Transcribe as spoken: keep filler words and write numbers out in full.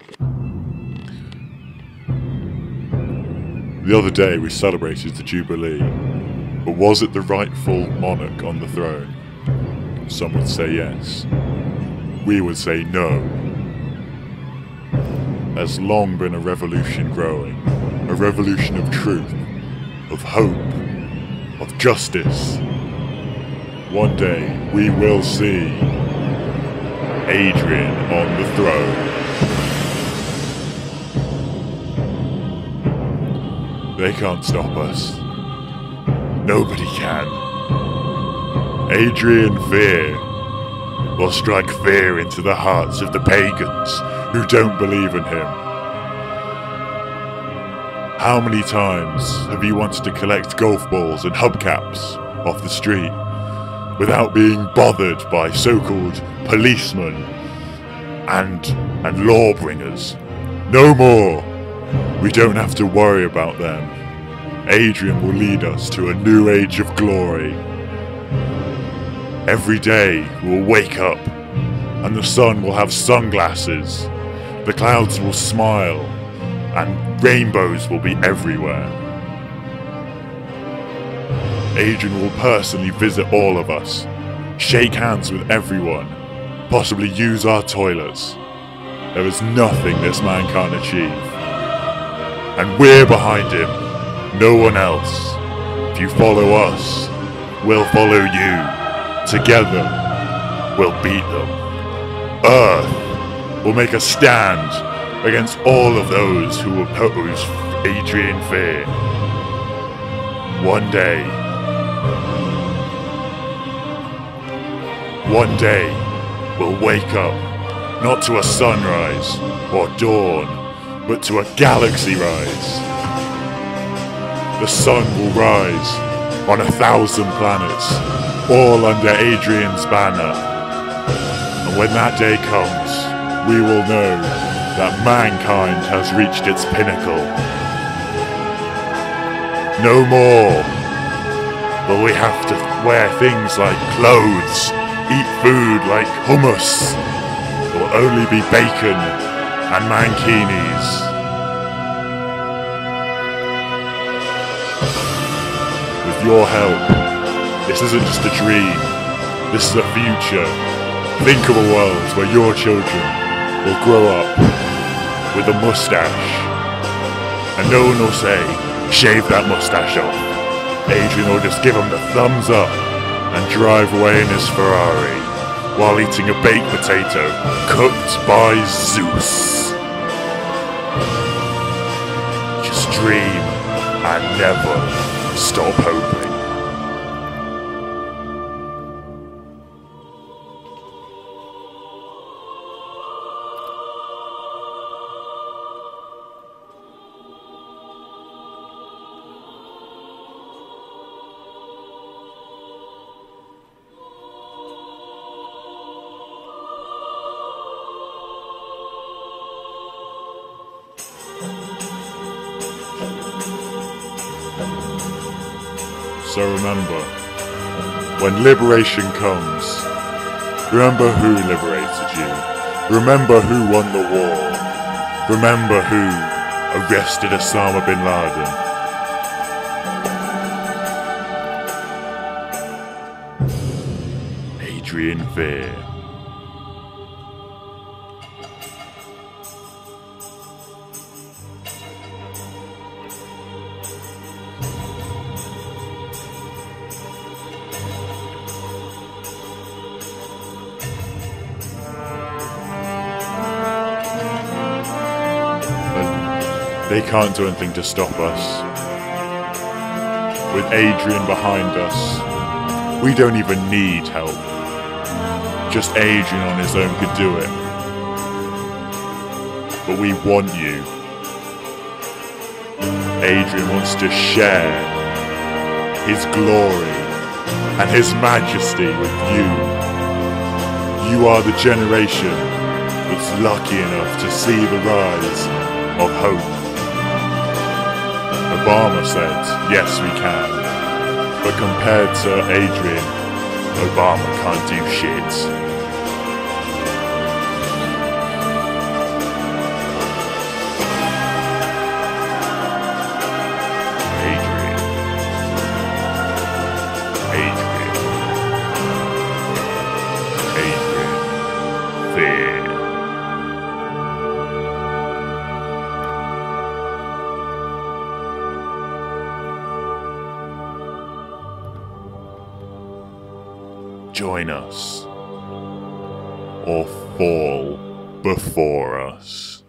The other day we celebrated the Jubilee, but was it the rightful monarch on the throne? Some would say yes. We would say no. There's long been a revolution growing, a revolution of truth, of hope, of justice. One day we will see Adrian on the throne. They can't stop us. Nobody can. Adrian Fear will strike fear into the hearts of the pagans who don't believe in him. How many times have you wanted to collect golf balls and hubcaps off the street without being bothered by so-called policemen and and lawbringers? No more. We don't have to worry about them. Adrian will lead us to a new age of glory. Every day we'll wake up and the sun will have sunglasses. The clouds will smile and rainbows will be everywhere. Adrian will personally visit all of us, shake hands with everyone, possibly use our toilets. There is nothing this man can't achieve. And we're behind him, no one else. If you follow us, we'll follow you. Together, we'll beat them. Earth will make a stand against all of those who oppose Adrian Fear. One day, one day, we'll wake up, not to a sunrise or dawn, but to a galaxy rise. The sun will rise on a thousand planets, all under Adrian's banner. And when that day comes, we will know that mankind has reached its pinnacle. No more will we have to wear things like clothes, eat food like hummus. It will only be bacon and mankinis. With your help, this isn't just a dream, this is a future. Think of a world where your children will grow up with a mustache, and no one will say, shave that mustache off. Adrian will just give them the thumbs up and drive away in his Ferrari while eating a baked potato cooked by Zeus. Just dream and never stop hoping. So remember, when liberation comes, remember who liberated you. Remember who won the war. Remember who arrested Osama bin Laden. Adrian Fear. They can't do anything to stop us. With Adrian behind us, we don't even need help. Just Adrian on his own could do it. But we want you. Adrian wants to share his glory and his majesty with you. You are the generation that's lucky enough to see the rise of hope. Obama said, yes we can, but compared to Adrian, Obama can't do shit. join us or fall before us.